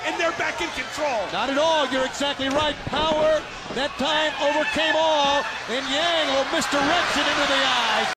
and they're back in control. Not at all. You're exactly right. Power that time overcame all, and Yang will misdirect it into the eyes.